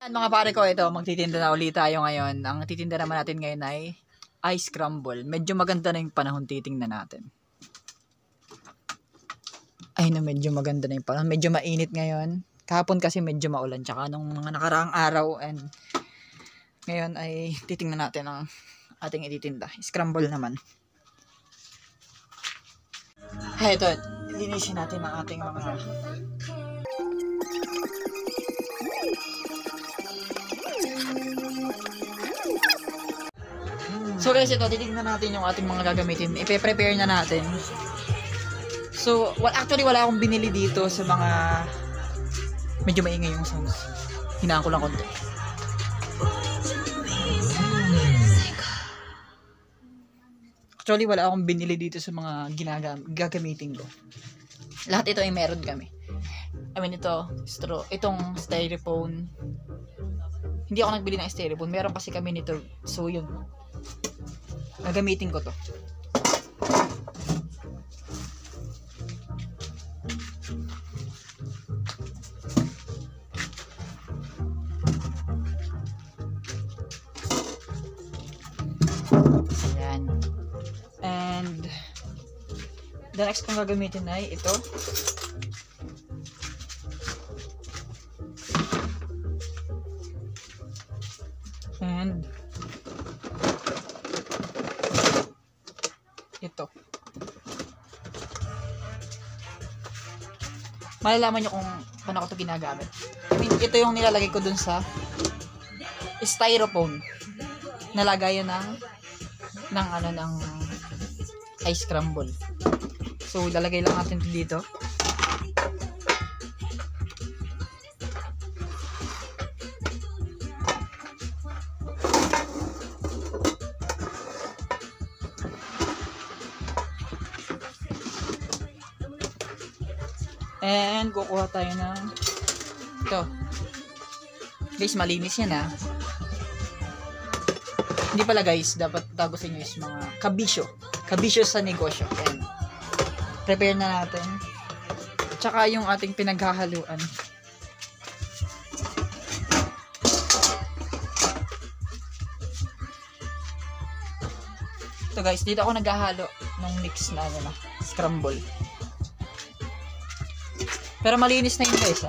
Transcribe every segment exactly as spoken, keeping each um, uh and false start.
Mga pare ko, ito, magtitinda na ulit tayo ngayon. Ang titinda naman natin ngayon ay ice crumble. Medyo maganda na yung panahon, titingnan natin. Ay na, medyo maganda na yung panahon. Medyo mainit ngayon. Kahapon kasi medyo maulan. Tsaka nung mga nakaraang araw. And ngayon ay titingnan natin ang ating ititinda. Scramble naman. Ay, ito. Linisin natin ang ating mga... So guys, ito, titignan natin yung ating mga gagamitin. Ipe-prepare na natin. So, well, actually wala akong binili dito sa mga... Medyo maingay yung sounds. Hinaan ko lang konti. Actually wala akong binili dito sa mga ginagam gagamitin ko. Lahat ito ay meron kami. I mean ito, straw, itong styrofoam. Hindi ako nagbili ng styrofoam. Meron kasi kami nito. So yun. Gagamitin ko to. Ayan. And the next kong gagamitin ay ito. And ito. Malalaman nyo kung paano ko ito ginagamit. I mean, ito yung nilalagay ko dun sa styrofoam. Nalagayan ng ng ano ng ice crumble. So, lalagay lang natin ito dito. And kukuha tayo ng ito. Guys, malinis yan ha. Hindi pala guys, dapat tagusin nyo is mga kabisyo. Kabisyo sa negosyo. Ayan. Prepare na natin. Tsaka yung ating pinaghahaluan. Ito guys, dito ako naghahalo ng mix na ano na, scramble. Pero malinis na yun guys ha.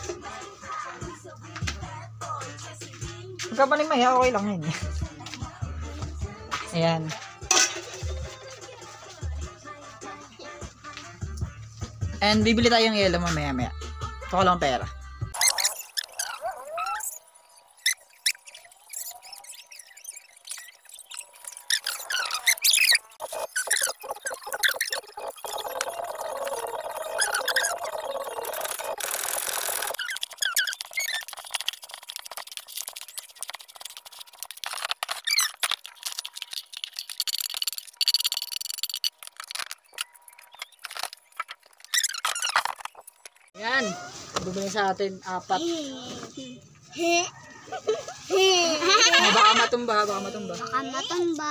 Magkapaling maya, okay lang yun. Ayan. And bibili tayong yelo mamaya maya. Ito ko lang pera. Yan. Bumili sa atin apat. Oh, baka matumba, baka matumba. Baka matumba.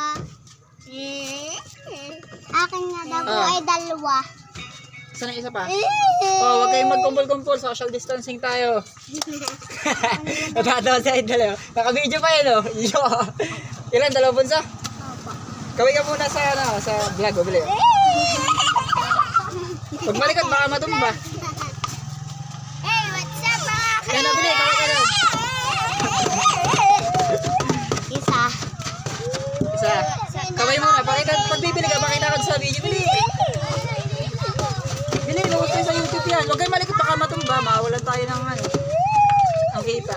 Akin nga daw Ah. ay dalawa. Saan ang isa pa? Oh, wag kayong magkumpul-kumpul. Social distancing tayo. Natatawa sa dalawa. Naka-video pa yun, oh. Yo. Ilan? Dalawa bunsa? Opo. Kawin ka muna sa, ano, sa vlog. Bumili. Pag malikot, baka matumba. Hey, what's up mga Kaya nabili, kawin ka lang. Isa. Isa. Kawin muna. Pakita, pag bibili ka, pakita ka sa video. Bili. Bili, lawag tayo sa YouTube yan. Huwag kayo malikot, baka matumba. Mawalan tayo ng ano. Ang kita.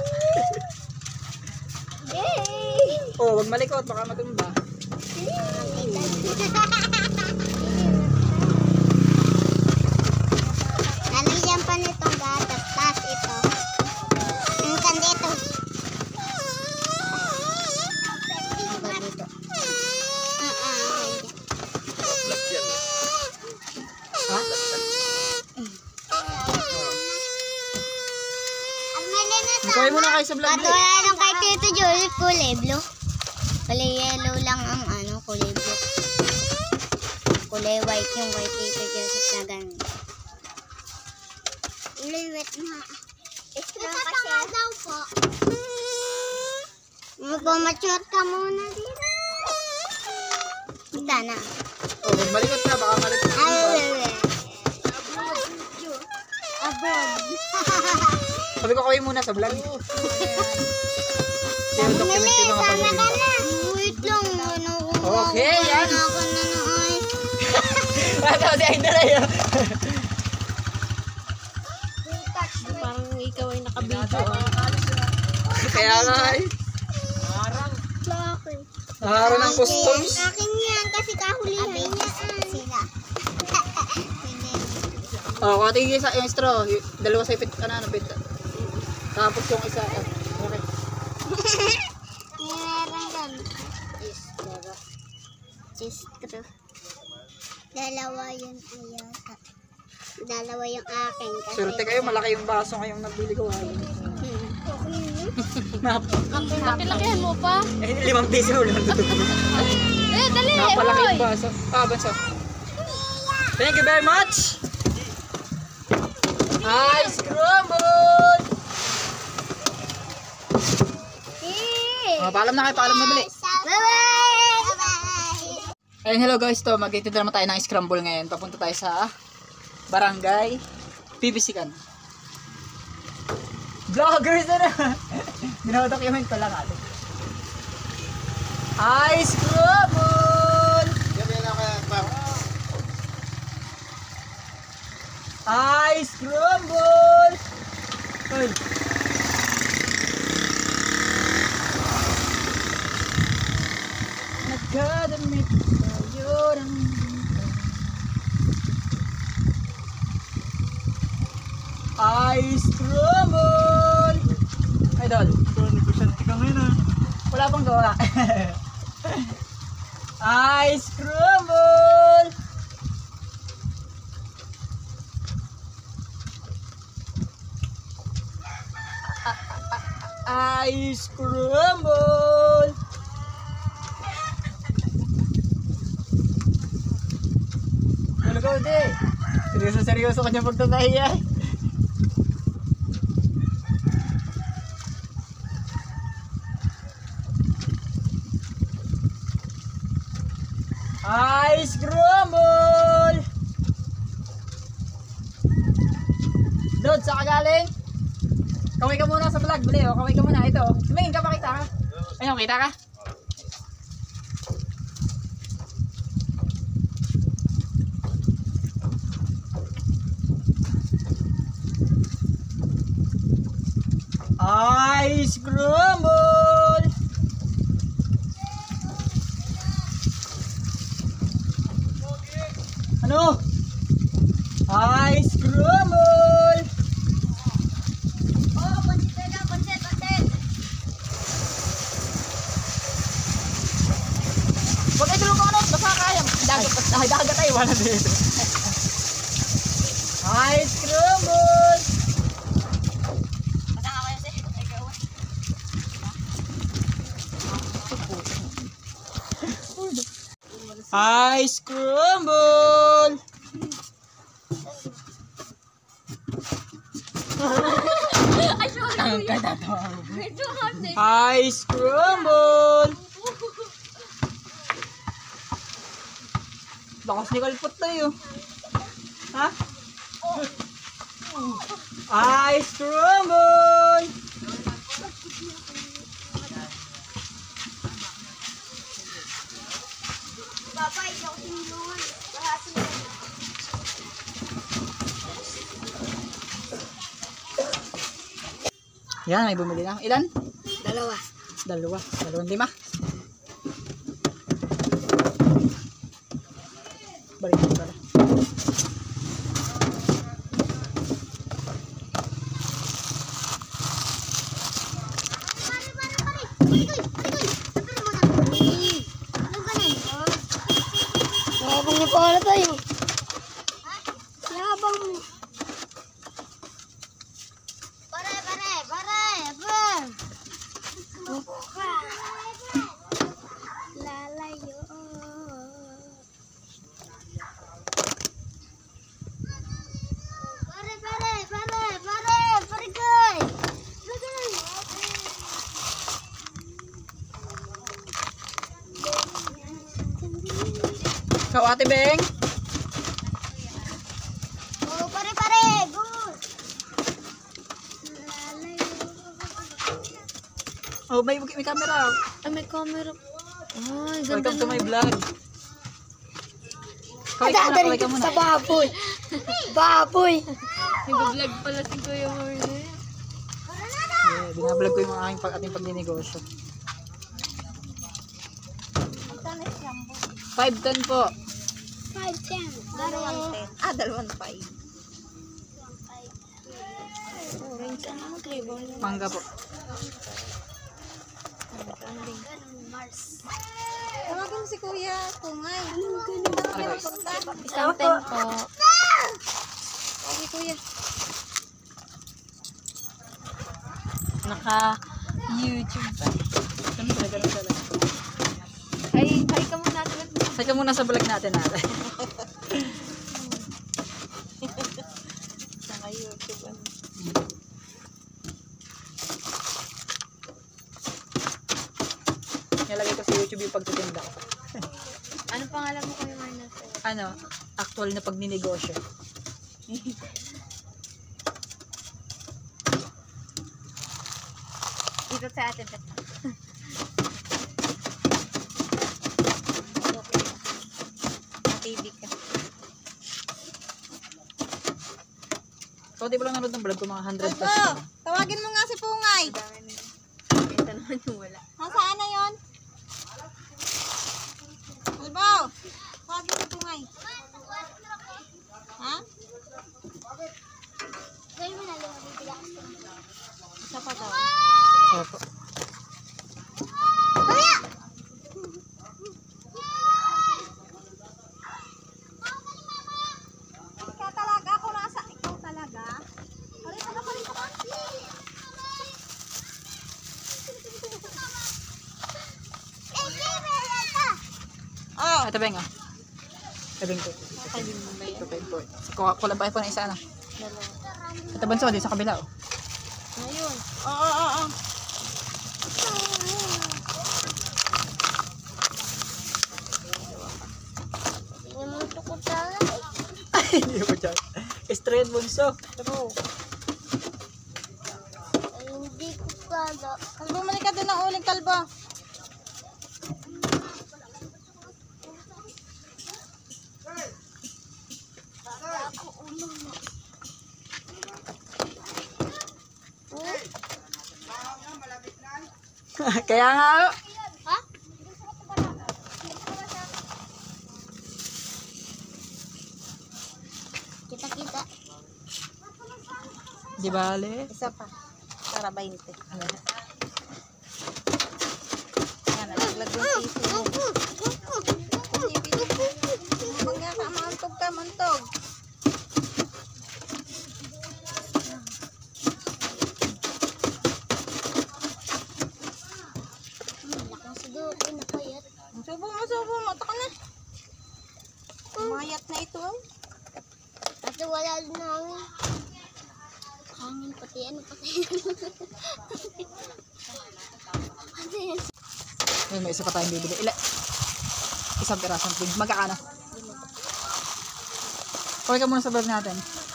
Oh, wag malikot, baka matumba. Nalagyan pa nitong gatas, tas ito. Yung kandito. Hanggang dito. Ha? Ang mali na sa Kawin muna kayo sa vlog. Bili. katulad ng kay Tito Joseph, kulay blue. Kulay yellow lang ang ano, kulay blue. Kulay white yung kay Tito Joseph na ganun. Kulay white na. Extra kasi. daw po. Magpamature ka muna dito. Kita na. Oh, malikot ka. Baka malikot ka. Abroad. Sabi ko kawin muna sa vlog. Pero document yung mga Sana pag-ibig. ka na. Wait lang. Ano, Okay, yan. Ako na na ay. Ito si Idol ayo. Parang ikaw ay nakabidyo ah. Kaya nga ay. Bakit? Nakaro ng customs. Akin yan kasi kahulihan niya. Sila. Oh, kung tingin isa yung straw, yung dalawa sa ipit, ano, ano, pit. Tapos yung isa, eh, okay. Meron gan. Istro. Istro. Dalawa yun ayata. Dalawa yung akin. Kasi Surte kayo, malaki yung baso ngayong nabili ko. Nakilakihan mo pa? Eh, limang piso ulit. Eh, dali! Napalaki Hoy! yung baso. Ah, banso. Thank you very much. Ice crumble! Eh. Oh, paalam na kayo, paalam na bili. Bye-bye! Bye-bye! Ayun, hello guys, to magtitinda naman tayo ng scramble ngayon. Papunta tayo sa barangay P B C kan. Vloggers na na! Dinadocument ko lang atin. Ice crumble! Ice crumble! Ay! Nagkadamit tayo ng Ice crumble! Idol. So, negosyante ka ngayon ah. Wala pang gawa. Ice crumble! Ice crumble! Ano ka ulit? Seryoso seryoso ka niya pagtatahi ay. Ice crumble! Dod, saan ka galing? Kaway ka muna sa vlog, bali oh. Kaway ka muna, ito. Tumingin ka, pakita ka. Ayun, kita ka. Ice crumble! Ano? Ice crumble! Oh, pansit na, pansit, pansit. Huwag kayo tulungan ano, basta kaya. Dagat, ay, dagat tayo, wala dito. Ice crumble! Basta ako kasi. Ikaw. Ice crumble! Ay, sorry. Ang katatawa. Medyo hard eh. Ice crumble! Lakas ni Kalpot tayo. Ha? Ice crumble! Papa, ikaw tinulungan. Lahat sila. Yan, may bumili na. Ilan? Dalawa. Dalawa. Dalawang lima. Balik ko pala. Yabang niya pala tayo. Yabang mo. Pare, pare, pare, pare. Lalayo. Pare, pare, pare, pare, pare, guy. Lagay. Ikaw, Ate Beng. Oh, pare-pare. Good. Oh, may, may camera. Ay, may camera. Ay, ganda Welcome to my naman. vlog. Kaway ka muna, kaway ka muna. Sa baboy. Baboy. Nag-vlog pala si Kuya Marlon. Yeah, binablog ko yung aking pag ating pagninegosyo. five ten po. five ten. Dalawang ten. Ah, dalawang five. Orange, ano ang flavor niya? Mangga po. Tawagin mo si Kuya, Kungay. Ano guys? Isang ten po. Okay, Kuya. Naka-YouTube pa. Ganun pala, ganun pala. Ay, ay ka muna natin. Say ka muna sa vlog natin natin. Naka-YouTube. ano. Nilagay ko sa YouTube yung pagtitinda ko. Ano pangalan mo, Kuya Marlon? Ano? Actual na pagninegosyo. Dito sa atin. Matibig ka. So, di ba lang nanood ng vlog ko mga one hundred plus. Oh, tawagin mo nga si Pungay. Ito naman yung wala. Nasaan na yon? Albaw, tawagin mo si Pungay. Ha? Gawin mo na lang bibila. Isa pa daw. Opo. Kuya! Ikaw talaga, ako nasa ikaw talaga. Halika na, halika na. Oh, Ito Beng, ah. Ito Beng po. Ito Beng po. Kuha ko lang ba po ng isa, ano? Ito Banso, di sa kabila, oh. Ngayon. oo, oo, oo. Namuto ko talaga. Hindi mo dyan. Straight Bunso. Ay, hindi ko pala. Bumalik ka doon ng uling kalbo. Kaya nga, oh. Ha? Kita-kita. Di bale. Isa pa. Para twenty. Yan, nalaglag yung sisi mo. Mangga ka, mantog ka, mantog. Hmm, lakang sudukin na kayat. Subo mo, subo mo. Taka na. Umayat na ito. Ay. Kasi wala din namin. Hangin pati ano pati. Pati yan. Ayun, may isa pa tayong bibili. Ila, isang pirasong pig. Magkakano? Kaway ka muna sa vlog natin.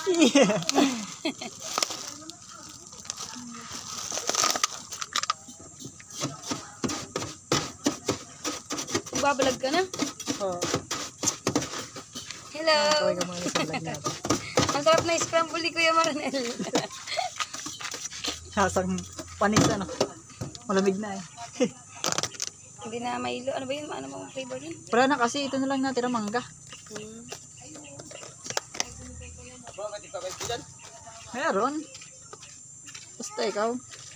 Babalag ka na? Oh, Hello! kaway ka muna sa vlog natin. Ang sarap na scramble ni Kuya Marnel. Hasang panis, ano. Malamig na, eh. Hindi na mailo. Ano ba yun? Ano bang flavor yun? Wala na kasi, ito na lang natin ang mangga. Hmm. Meron. Basta ikaw.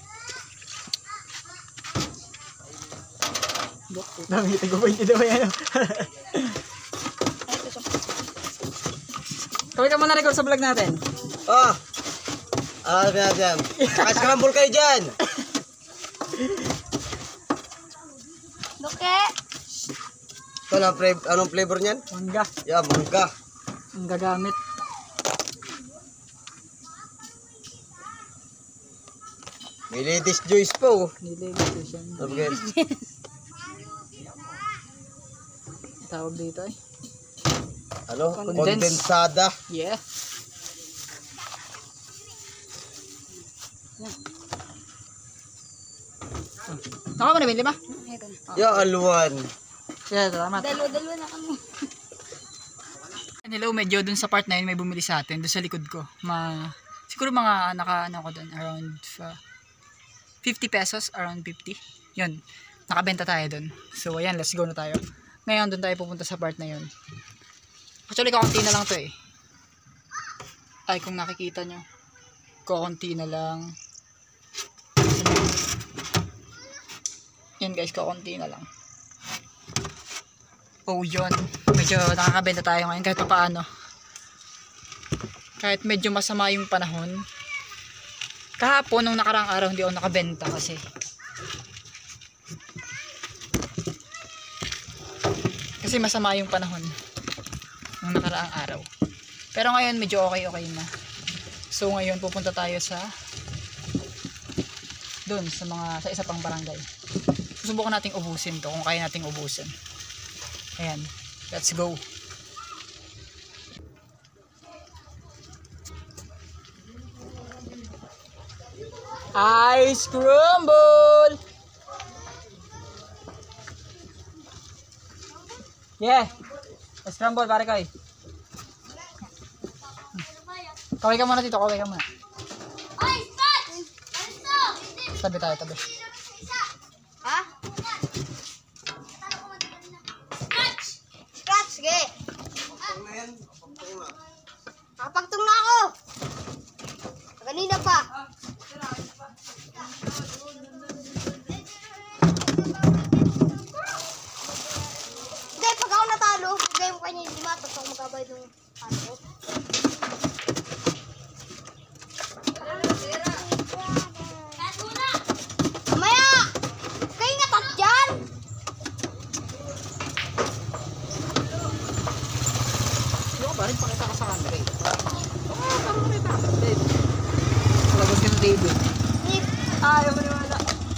Damitin ko ba hindi daw yan? Kaway ka muna record sa vlog natin. Oh! Ah, kaya dyan. Nakascramble kayo dyan! Duke! Ito na, flav- anong flavor niyan? Mangga. Yeah, mangga. Ang gagamit. May ladies juice po. Nililito siya. Sabi kayo, Tawag dito, eh. Ano? Condensed. Kondensada. Yeah. Naka mo na, Bin, lima? Yung aluan. Yeah, salamat. Dalawa-dalawa na kami. Hello, medyo dun sa part na yun may bumili sa atin, dun sa likod ko. Ma siguro mga naka ano ko dun, around uh, fifty pesos, around fifty. Yun, nakabenta tayo dun. So ayan, let's go na tayo. Ngayon dun tayo pupunta sa part na yun. Actually, kakunti na lang to eh. Ay, kung nakikita nyo, kakunti na lang. Yan guys, kakunti na lang. Oh, yun. Medyo nakakabenta tayo ngayon kahit pa paano. Kahit medyo masama yung panahon. Kahapon, nung nakarang araw, hindi ako nakabenta kasi. Kasi masama yung panahon. Nung nakaraang araw. Pero ngayon, medyo okay-okay na. So, ngayon, pupunta tayo sa doon, sa mga, sa isa pang barangay. Susubukan nating ubusin to, kung kaya nating ubusin. Ayan, let's go. Ice crumble! Yeah! Ice crumble, pare kay. Kaway ka muna dito, kaway ka muna. Tabi tayo, tabi. Ha? Scratch, sige. Nakapagtong na ako. Kanina pa. Hindi, pag ako natalo, bigay mo kanya yung lima, tapos ako magkabay ng ano. Mamaya! Kayo nga tat dyan! Yung ba rin pakita ka sa camera eh. Ah, parang makita ka. Dave. Malagos ka ng David. Ah, ayaw mo niwala.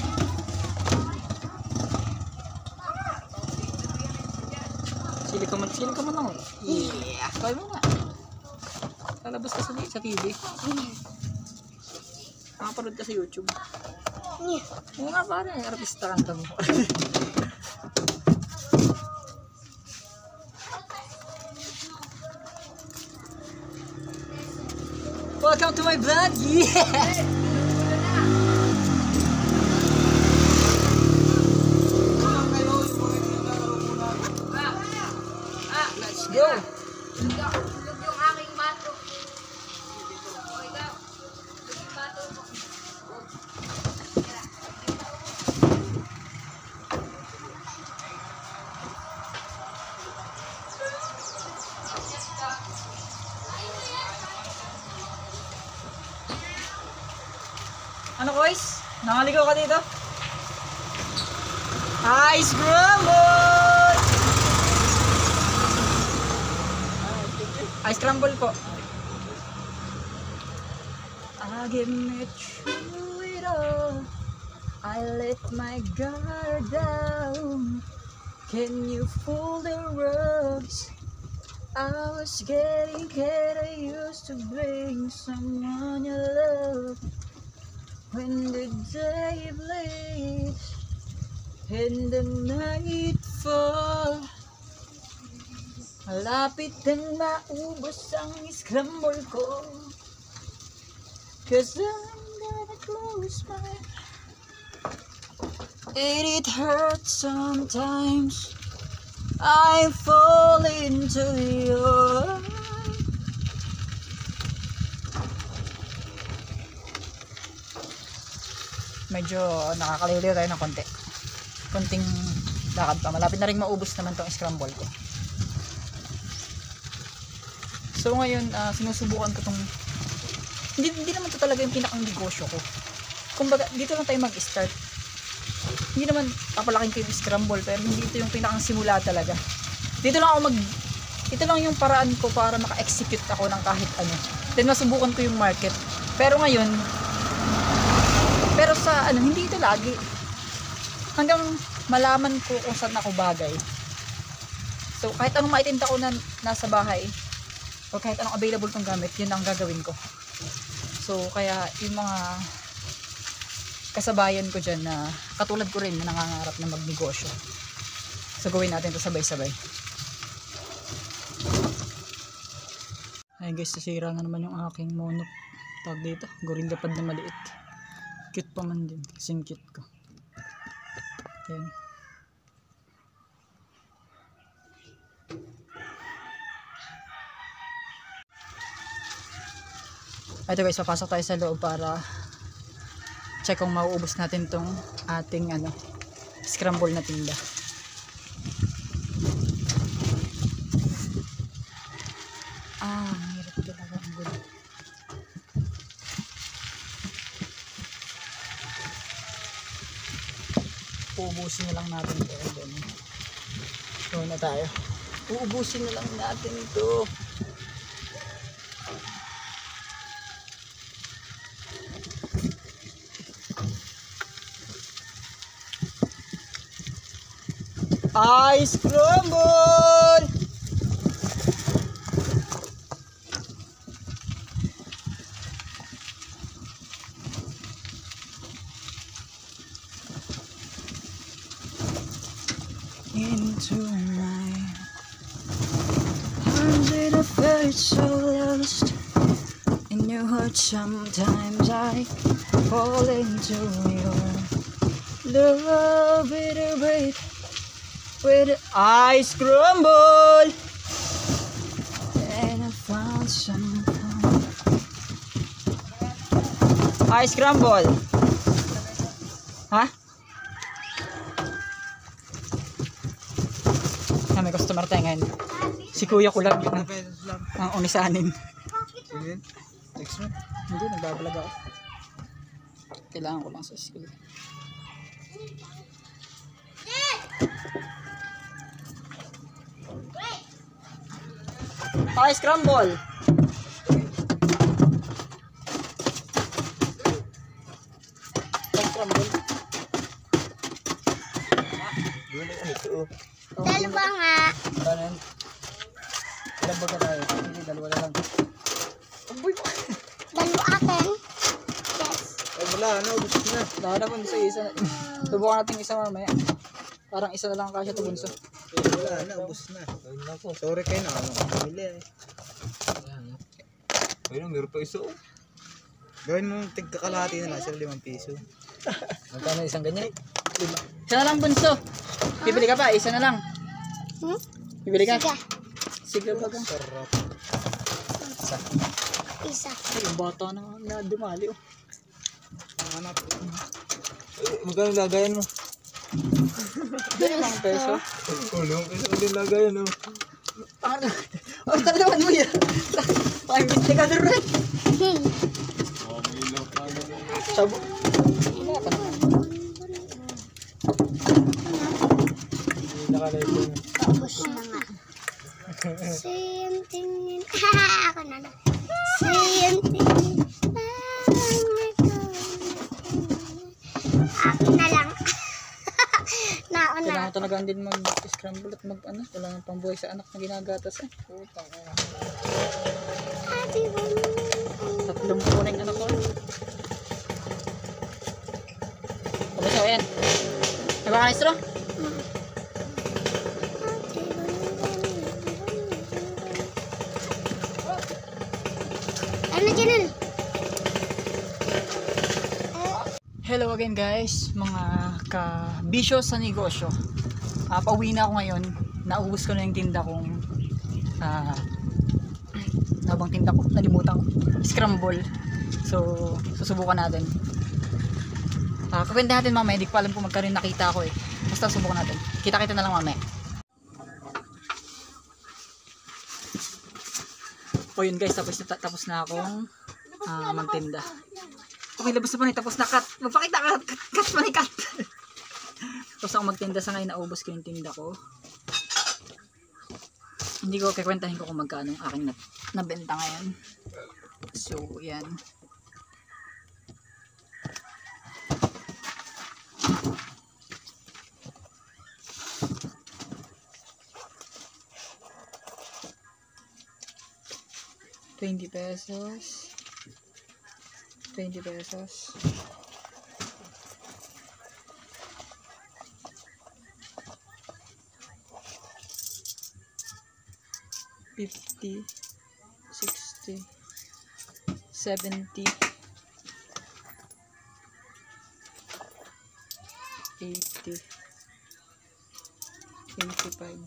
Sili ka man, sili ka man lang. Yeah. Kaya mo nga. Lalabas ka sa, sa T V. Nakapanood ka sa YouTube. Oo nga pare, artista kanta mo. Welcome to my vlog! Yeah! Let's go! Ano guys? Nakaligaw ka dito? Ice crumble! Ice crumble po. I give me through it all. I let my guard down. Can you fool the rugs? I was getting scared. I used to bring someone you love. When the day bleeds and the night falls, malapit nang maubos ang scramble ko. Cause I'm gonna close my eyes. And it hurts sometimes. I fall into your arms. Medyo nakakaliw-liw tayo ng konti. Konting lakad pa. Malapit na rin maubos naman tong scramble ko. So ngayon, uh, sinusubukan ko tong hindi, hindi naman to talaga yung pinakang negosyo ko. Kumbaga, dito lang tayo mag-start. Hindi naman papalaking ko yung scramble, pero hindi ito yung pinakang simula talaga. Dito lang ako mag ito lang yung paraan ko para maka-execute ako ng kahit ano. Then masubukan ko yung market. Pero ngayon, pero sa ano, hindi ito lagi. Hanggang malaman ko kung saan ako bagay. So kahit anong maitinda ko na nasa bahay, o kahit anong available kong gamit, yun ang gagawin ko. So kaya yung mga kasabayan ko dyan na katulad ko rin na nangangarap na magnegosyo, so gawin natin to sabay-sabay. Ay guys, sisira na naman yung aking mono. Tag dito, gorilla pad na maliit. Cute pa man din, kasing cute ko. Yan. Ito guys, papasok tayo sa loob para check kung mauubos natin tong ating ano, scramble na tinda. Ah, hirap talaga ang gulo. Uubusin na lang natin ito. So na tayo. Uubusin na lang natin ito. Ice crumble! Into my arms and I felt so lost in your heart. Sometimes I fall into your love with a break. With ice crumble, and I found some fun. Ice crumble, ha? Ah, may customer tayo ngayon. Si kuya ko lang yun ang unisanin. Next month. Hindi, nagbabalag ako. Kailangan ko lang sa school. Ice crumble. Ice crumble. Dalawa nga. Kanan. Ilan ba ka tayo? Hindi, dalawa na lang. Amboy mo. Dalawa akin. Yes. Ay, wala, ano, ubus na. Wala naman sa isa. Subukan natin isa mamaya. Parang isa na lang kasya ito bunso. Ay, wala na, ubus na. Sorry kayo na, ano kang pamilya eh. Ayun, meron pa isa. Gawin mo tigkakalahati na lang, sa limang piso. Magkano isang ganyan? Lima. Isa na lang bunso. Bibili ka pa, isa na lang. Hmm? Bibili ka? Sige. Sige ba ka? Sarap. Isa. Ay, yung bata na, na dumali oh. Hanap. Magkano lagayan mo? Limang peso. Ulo, isa ko din lagayan, oh. Ano? Oh, ano naman mo yan? Ay, hindi ka doon rin. Hmm. Sabo. Wala ka naman. Hindi nakalay ko. Tapos na nga. Same tingin. Ha! Ako na lang. Same tingin. Ako na lang. Nauna. Kailangan talaga din mag-scramble at mag ano. Wala nang pambuhay sa anak na ginagatas eh. Happy birthday. Tatlong po na yung anak ko. Tapos ako yan. May baka na istro? Ano dyan? Hello again guys, mga ka-bisyo sa negosyo. Uh, pauwi na ako ngayon. Naubos ko na yung tinda kong uh, nabang tinda ko, nalimutan ko. Scramble. So, susubukan natin. Uh, Kakwenta natin mamaya, hindi ko alam kung magkaroon nakita ko eh. Basta subukan natin. Kita-kita na lang mamaya. O yun guys, tapos na, tapos na akong uh, magtinda. Okay, labas na pa rin. Tapos na cut. Magpakita ka. Cut, cut pa rin, cut. Tapos ako magtinda sa ngayon. Naubos ko yung tinda ko. Hindi ko kikwentahin ko kung magkano ang aking nabenta ngayon. So, yan. twenty pesos. twenty pesos. fifty, sixty, seventy, eighty, eighty-five.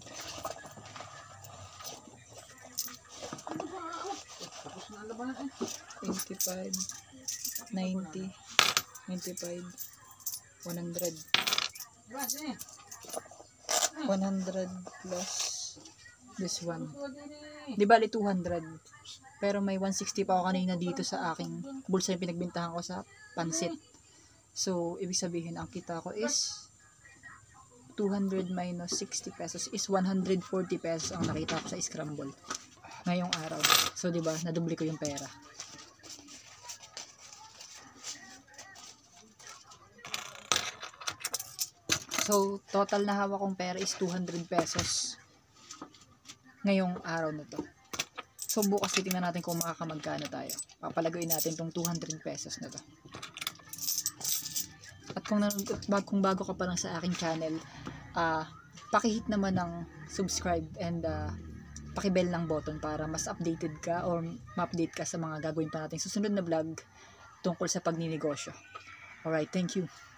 eighty-five, ninety, ninety-five, one hundred. one hundred plus this one. Di bali two hundred. Pero may one sixty pa ako kanina dito sa aking bulsa yung pinagbintahan ko sa pansit. So, ibig sabihin, ang kita ko is two hundred minus sixty pesos is one hundred forty pesos ang nakita ko sa scramble ngayong araw. So, di ba, nadubli ko yung pera. So, total na hawak kong pera is two hundred pesos ngayong araw na to. So, bukas titingnan natin kung makakamagkano tayo. Papalagoy natin tong two hundred pesos na to. At kung, kung bago ka pa lang sa aking channel, uh, pakihit naman ng subscribe and uh, pakibell ng button para mas updated ka or ma-update ka sa mga gagawin pa natin susunod na vlog tungkol sa pagninegosyo. Alright, thank you.